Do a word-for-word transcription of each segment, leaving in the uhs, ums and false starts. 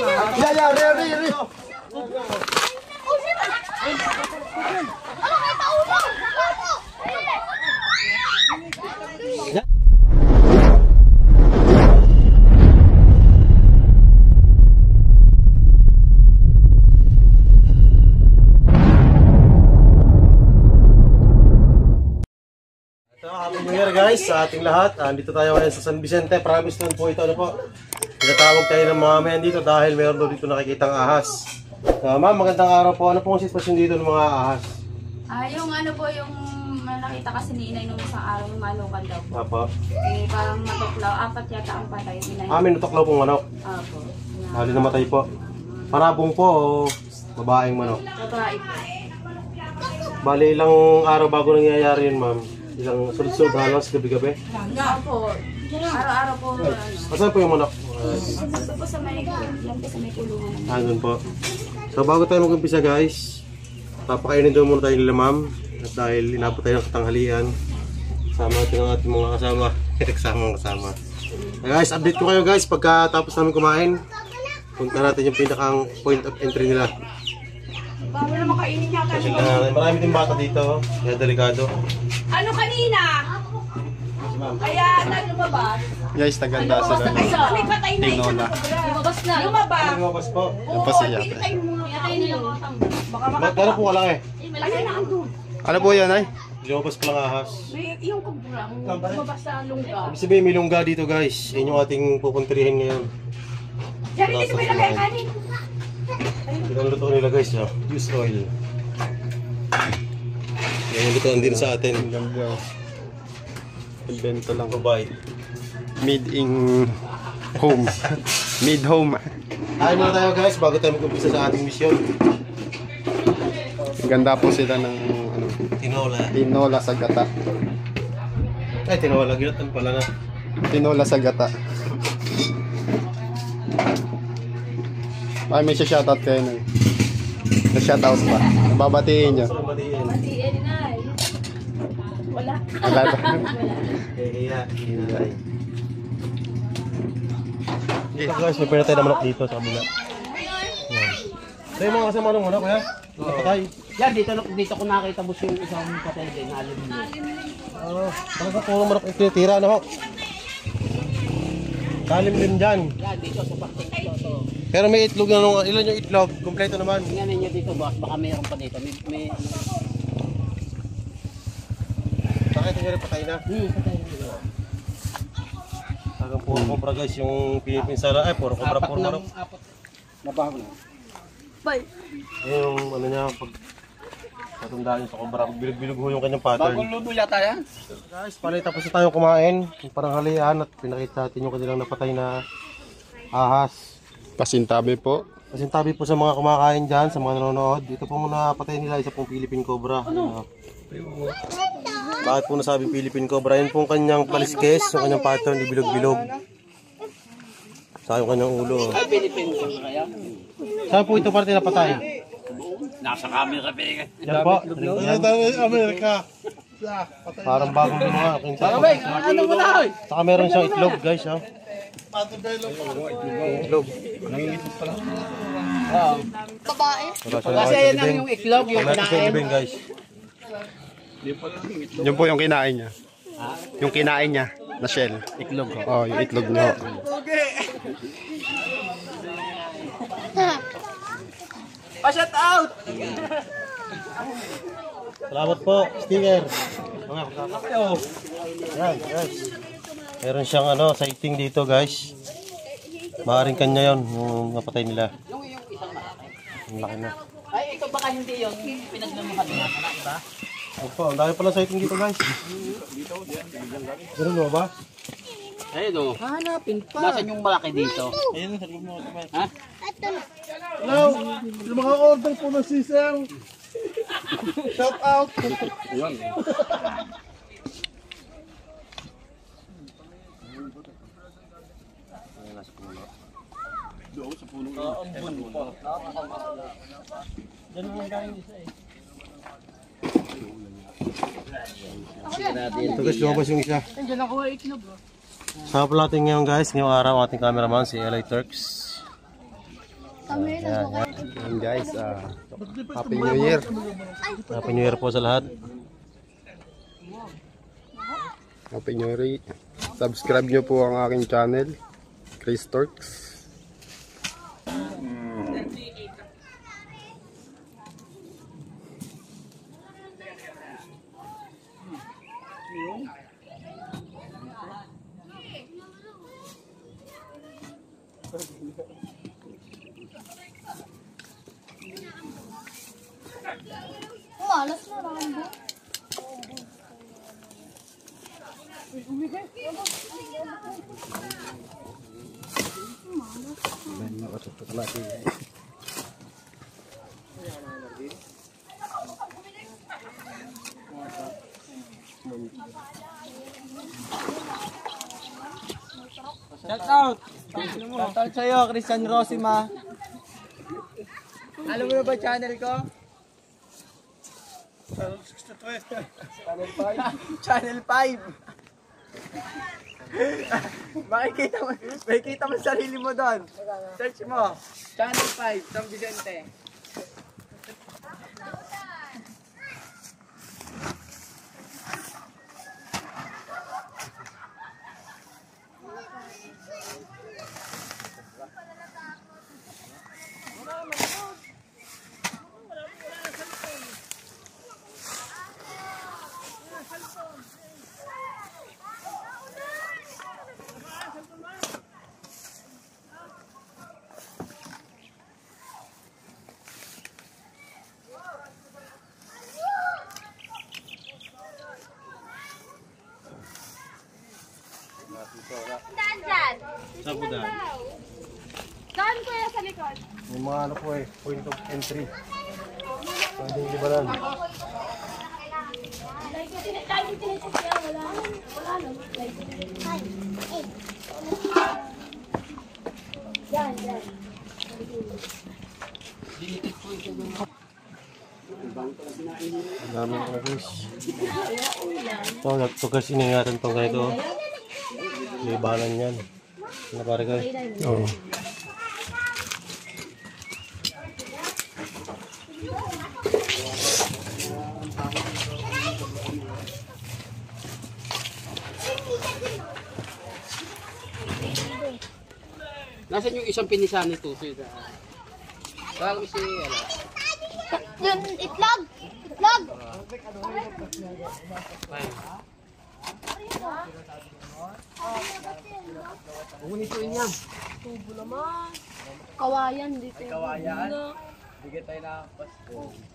Ya, ya, re, re, re. Happy New Year guys sa ating lahat. Andito tayo ngayon sa San Vicente. Promise nun po ito ano po. Tinatawag tayo ng mga men dito dahil meron doon dito nakikitang ahas. Uh, Ma'am, magandang araw po. Ano po ang sitwasyon dito ng mga ahas? Ah, yung ano po, yung nakita kasi ni Inay nung isang araw, yung malukan daw po. Apo. Eh, parang matuklaw. Apat yata ang patay. Inay. Ah, may natuklaw pong manok. Apo. Hali namatay po. Parabong po o babaeng manok? Babae po. Bali, ilang araw bago nangyayari yun, ma'am? Ilang sunod-sunod halos gabi-gabi? Nga po. Araw-araw po. Asan po yung manok? Gusto po sa may, yan po sa may kulungan. Andun po. So bago tayo mag-umpisa guys, papakainin daw muna tayo nila ma'am. At dahil inabot tayo ng katanghalian, kasama natin ang ating mga kasama. Kasama kasama. Guys, update ko kayo guys pagkatapos namin kumain. Punta natin yung pinakang point of entry nila. Bago na makainin niya kasi. Marami din bata dito, kaya delikado. Ano kanina? Kaya naglumabas. Guys, naganda sila ng May patay na isa na lumabas na. Lumabas. Lumabas po. Yan pa siya. Pinatay mo muna. Pinatay na lang ang baka Magkano po wala eh? Ayun na andun. Ano po yan ay? Lumabas pa lang ahas. May yung kubrang lumabas sa lungga. Ibig sabihin may lungga dito guys. Yan yung ating pupuntrihin ngayon. Diyan dito may lagay kanin. Pinanluto nila guys, oh. Use oil. Yan yung lutoan din sa atin. Ang ganda. Invento lang. Bye. Made in home. Made home. Ay muna tayo guys, bago tayo mag-umpisa sa ating mission. Ganda po sila ng ano, Tinola. tinola sa gata. Ay, tinola. Ginatan pala na. Tinola sa gata. Ay, may shoutout kayo nun. May shoutout pa. Babatiin nyo. Saan batiin? Batiin na. Wala. Wala ba? Eh, iya. Iya. Dito guys, may pinatay na manok dito sa kabila. Yan. Ito yung mga kasama ng manok, kuya? Nakapatay. Yan, dito, dito ko nakita mo yung isang patay din, alim mo. Oo. Parang sa puro manok yung tinitira, ano? Kalim din dyan. Yan, dito sa bakting ito. To. Pero may itlog na nung, ilan yung itlog? Kompleto naman. Tingnan ninyo dito, boss. Baka mayroon pa dito. May, may ano. Nakita nyo rin patay na. Hmm, patay na. Talagang puro cobra guys, yung pinipinsala. Ay, puro cobra, puro manok. Apat. Nabaho na. Bye. Yung ano niya, pag patundaan niya sa cobra, bilog-bilog ho yung kanyang pattern. Bagong luto yata yan. Guys, pala tapos na tayo kumain. Yung parang halian at pinakita natin yung kanilang napatay na ahas. Pasintabi po. Kasi tabi po sa mga kumakain dyan, sa mga nanonood. Dito po muna patay nila, isa pong Philippine Cobra. Ano? Bakit po nasabing Philippine Cobra? Yun pong kanyang paliskes, yung kanyang pattern, bilog-bilog. Sa yung kanyang ulo. Ay, Philippine ko kaya. Saan po ito parte napatay? Nasa camera pa eh. Yan po. Amerika. Parang bagong gumawa. Ano mo na? Saka meron siyang itlog guys. Oh. Itlog. Oo. Babae. Kasi yan lang yung iklog, yung Wala sa kinain. libing guys. Yun po yung kinain niya. Yung kinain niya na shell. Iklog ko. Oh, yung itlog niya. Pa-shout out! Salamat po. Sticker. Mga kayo. Yan guys. Meron siyang ano, sighting dito guys. Maaring kanya yun, yung napatay nila. Yung yung isang malaki. Ang laki na. Ay, ito baka hindi yun. Pinaglamuhan na, diba? Opo, ang dami pala sighting dito guys. Meron mo ba? Ayun o. Hanapin pa. Nasaan yung malaki dito? Ayun, sa mo. Ha? Hello! Yung mga order po ng sisel. Shout out! Yun. Doon sa puno. Ang buno pa. Diyan ang galing isa eh. Ito guys, lumabas yung isa. Nandiyan ako ay itlog. Sama po natin ngayon guys, ngayong araw ang ating cameraman si Eli Turks. Ayan, ayan guys, ah, Happy New Year. Happy New Year po sa lahat. Happy New Year. Subscribe nyo po ang aking channel, Chris Torks. Malas na lang. Shout out! Shout out sa'yo, Christian Rosima. Alam mo na ba channel ko? Channel five. Channel five. Makikita mo, makikita mo sarili mo doon. Search mo. Channel five, San Vicente. Daan dyan. Saan po daan? Daan kuya sa likod. May mga ano po eh, point of entry. Pwede yung libaran. Yan, yan. Ang dami ko na guys. Ito, ito guys, iningatan itong ganito. Libanan yan. Ano pare guys? Oo. Nasaan yung isang pinisan nito? Baka kami si, ano? Yun, itlog. Itlog. Umunisuin niya. Kawayan dito. Kawayan. Bigyan tayo na Pasko.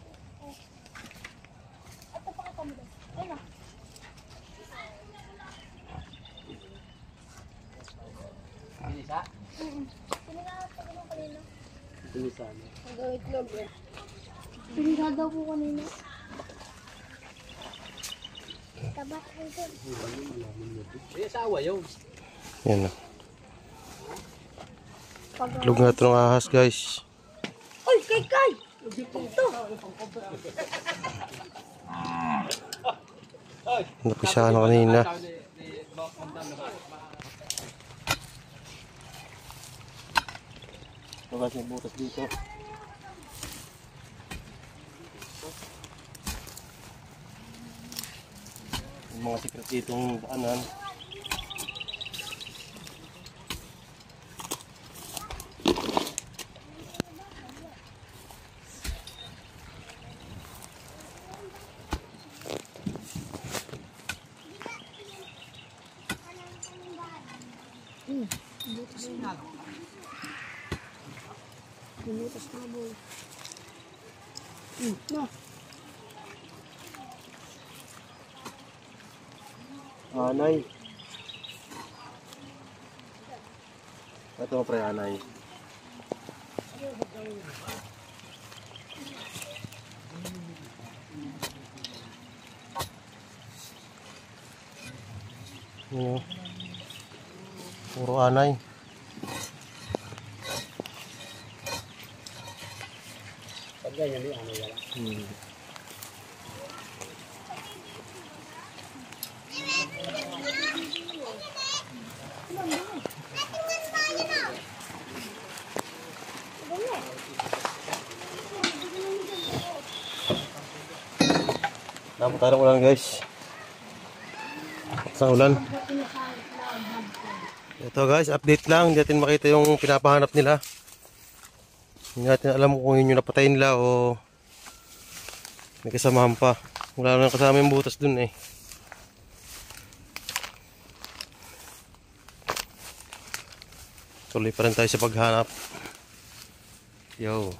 Pinisa? Pinisa. Hanggang itlog eh. Pinisa daw po kanina. Tabat kayo doon. Eh, asawa yun. Yan na. Lug nga ito ng ahas guys. Uy, kay kay! Ito. Napisahan na kanina. Ito guys, may butas dito. Yung mga secret ditong daanan. Anay. Ito mo pre, anay. Ano? Puro anay. Pag ganyan, di ano wala. Hmm. Napunta ng ulan guys. Isang ulan. Ito guys, update lang. Hindi natin makita yung pinapahanap nila. Hindi natin alam kung yun yung napatay nila o may kasamahan pa. Wala nang kasama yung butas dun eh. Tuloy pa rin tayo sa paghanap. Yo.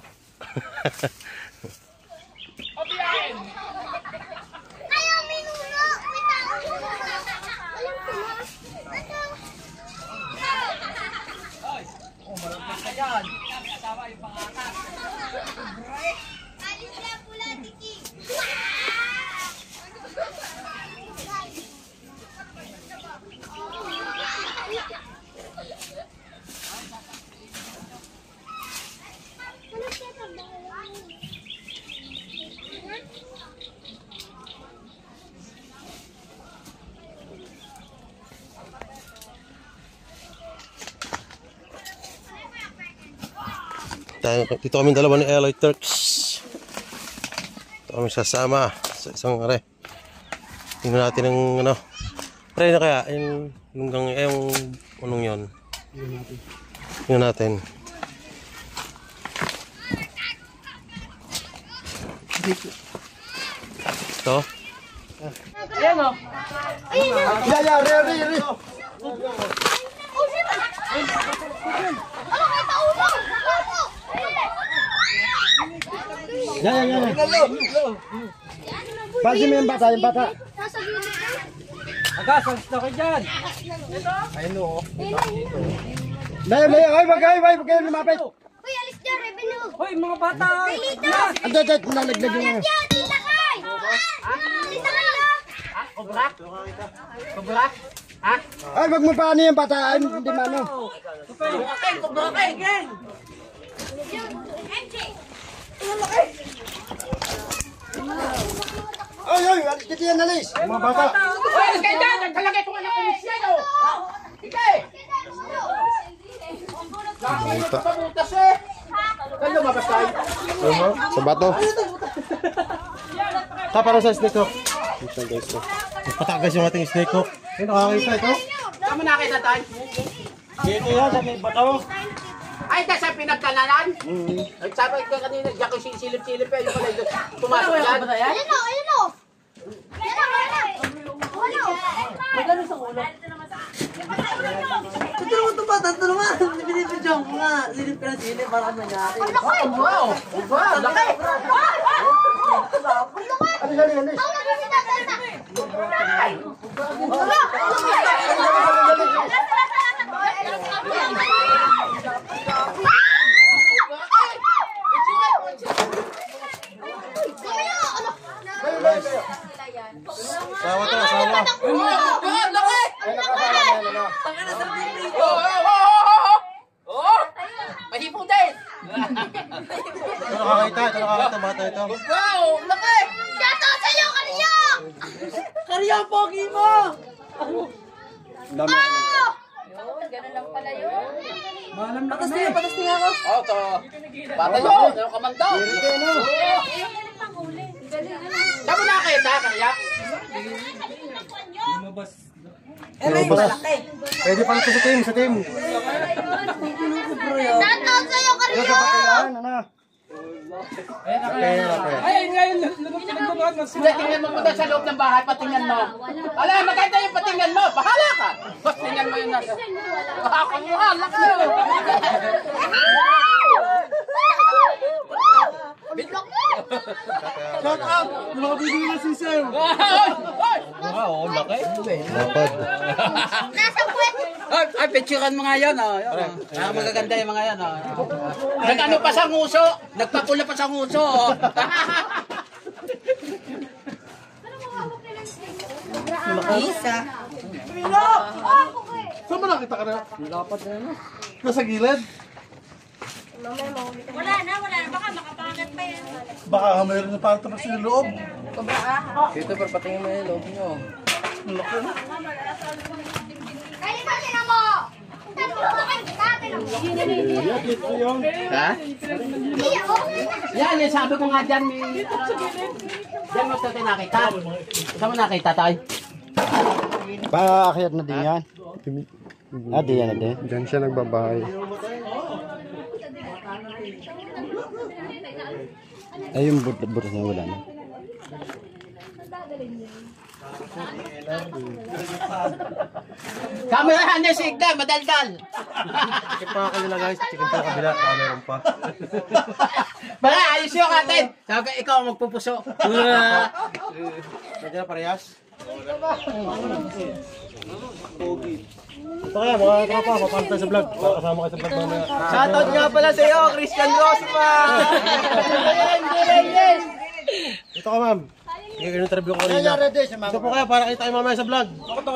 Dito kami dalawa ni Eloy Turks. Dito kami sasama sa isang are. Tingnan natin ang ano. Pre na kaya yung lunggang eh yung anong yon. Tingnan natin. Ito. Ayan o. Ya, ya, re, re, re. Ya, ya, ya. Pansin mo yung bata, yung bata. Agas, alis na kayo dyan. Ayun o. Layo, layo. Ay, wag kayo, wag kayo lumapit. Uy, alis dyan, revenue! Hoy, mga bata. Dito! Ando, ando, nalaglag yung ano. Dyan, dito kay! Dito kay na! Kubrak? Kubrak? Ha? Ay, wag mo pa ano yung bata. Ay, hindi mano. Kubrak, kubrak, gang. M J! Ay, ay, dito yan nalis. Mga bata. Hoy, alis kayo dyan. Nagkalagay itong anak ko ni siya, no? Ike! Bata. Sa butas eh. Kayo lumabas tayo. Sa bato. Ta para sa snake hook. Ito guys. oh. Patagas yung ating snake hook. Ayun, nakakita ito. Saan mo nakita tayo? Dito yan sa may bato. Ay, ito sa pinagkanalan? Mm-hmm. Nagsabi ka kanina, diyan ko silip-silip eh. Yung pala ito, pumasok dyan. Ayun o, ayun o! Ayun o, ayun o! Ano? Magano sa ulo? Ito naman ito ba? Ito naman. Binibidyo ko nga. Silip ka na silip para mangyari. Ang laki! Wow! Wow! Laki! Ano yan, yan, yan. Ang laki si Tatay na! Sawa to, sawa. Wow! Laki! Tangina sa bibig. Oh! Oh! Oh! Oh! Mahipong din! Ito nakakita, ito nakakita, bata ito. Wow! Laki! Shoutout sa'yo, Kariya! Kariya ang pogi mo! Dami. Ganun lang pala yun. Patas niya, patas niya ako. Oh, to. Bata yun! Ano ka man daw? Saan mo nakita, kaya? Eh, may malaki. Pwede pala ito sa team, sa team. Shoutout sa'yo, Kariya! Ano? Ay, ngayon, nagbubuhat sila. Tingnan mo muna sa loob ng bahay, patingnan mo. Ala, maganda yung patingnan mo. Bahala ka. Bas, tingnan mo yung nasa. Ako mo, laki. Shout out! Mga bibili na si Sir! Oo, laki. Dapat. Nasa puwet! Ay, ay, picturean mo nga yan, oh. Yan, oh. Ah, magaganda yung mga yan, oh. Nag-ano pa sa nguso. Nagpapula pa sa nguso. oh. Isa. Saan ba nakita ka na? Dapat na yun. Nasa gilid? Wala na, wala na. Baka makapangat pa yan. Baka mayroon na parang tapos yung loob. Dito, pero patingin mo yung loob nyo. Kaya pa sila mo! Tatlo ka kayo dati! Ha? Yan, yan, sabi ko nga dyan, may... Diyan mo tayo nakita. Saan mo nakita tayo? Paakyat na din yan. Ah, di yan na din. Diyan siya nagbabahay. Ay, yung butas niya wala na. Kamerahan niya sigda, madaldal. Chicken pa kanila guys, chicken pa kabila, baka meron pa. Baka, ayos yung atin. Sabi ko, ikaw ang magpupuso. Nandiyan na parehas? Ito kaya mga tropa, papanta sa vlog. Kasama kayo sa vlog mamaya. Shoutout nga pala sa iyo, Christian Rosma! Ito ka ma'am. Sige, in-interview ko kanina. Ito po kaya para kita tayo mamaya sa vlog.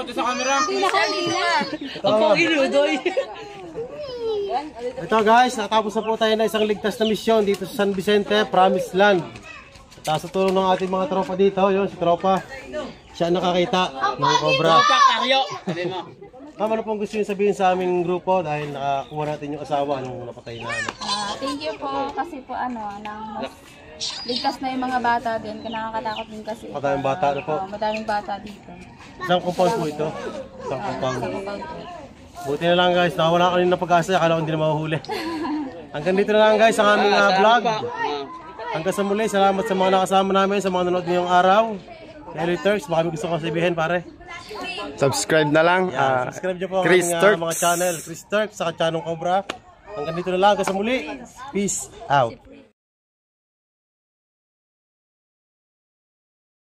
Ito guys, natapos na po tayo na isang ligtas na misyon dito sa San Vicente, Promised Land. Tapos sa tulong ng ating mga tropa dito, yun si tropa. Siya ang nakakita ng cobra. Ma'am, ano pong gusto nyo sabihin sa aming grupo dahil nakakuha natin yung asawa nung napatay na ano? Ah, thank you po kasi po ano, nang mas ligtas na yung mga bata din. Nakakatakot din kasi. Madaming bata na po. Oo, madaming bata dito. Isang compound po ito. Isang compound. Sa compound po. Buti na lang guys, nakawala kanina ng pag-asa, akala ko hindi na mahuhuli. Hanggang dito na lang guys ang aming uh, vlog. Hanggang sa muli, salamat sa mga nakasama namin, sa mga nanonood ngayong araw. Hello Turks, baka may gusto kong sabihin pare. Subscribe na lang. Yeah, ah, subscribe nyo po ang Chris aming uh, Turks. mga channel. Chris Turks, saka Chanong Cobra. Hanggang dito na lang, hanggang sa muli. Peace out.